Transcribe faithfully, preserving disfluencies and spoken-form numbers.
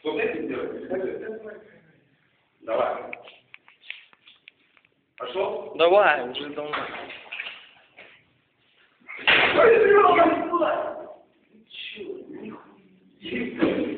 Что умеете делать? Давай. Пошел? Давай, уже давно. Ой, ты,